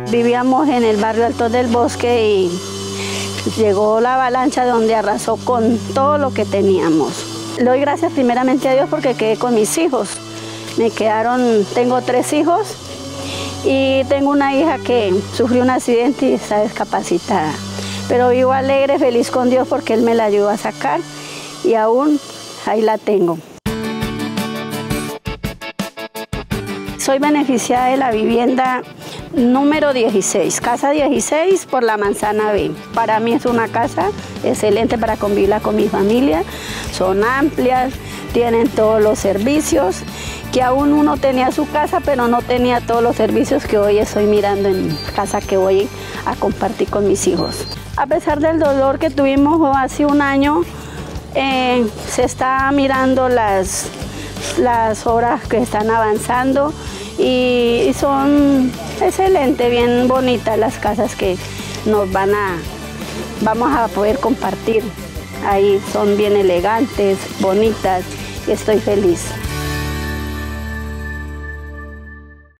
Vivíamos en el barrio Altos del Bosque y llegó la avalancha donde arrasó con todo lo que teníamos. Le doy gracias primeramente a Dios porque quedé con mis hijos. Tengo 3 hijos y tengo una hija que sufrió un accidente y está discapacitada. Pero vivo alegre, feliz con Dios porque Él me la ayudó a sacar y aún ahí la tengo. Soy beneficiada de la vivienda número 16, casa 16 por la Manzana B. Para mí es una casa excelente para convivirla con mi familia. Son amplias, tienen todos los servicios, que aún uno tenía su casa, pero no tenía todos los servicios que hoy estoy mirando en casa que voy a compartir con mis hijos. A pesar del dolor que tuvimos hace un año, se está mirando las obras que están avanzando y son excelentes, bien bonitas las casas que vamos a poder compartir. Ahí son bien elegantes, bonitas y estoy feliz.